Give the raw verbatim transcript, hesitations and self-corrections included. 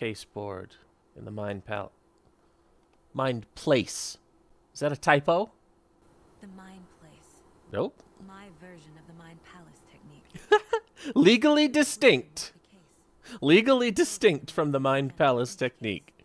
case board in the mind pal... Mind place. Is that a typo? The mind place. Nope. My version of the mind palace technique. Legally distinct. Legally distinct from the mind palace technique.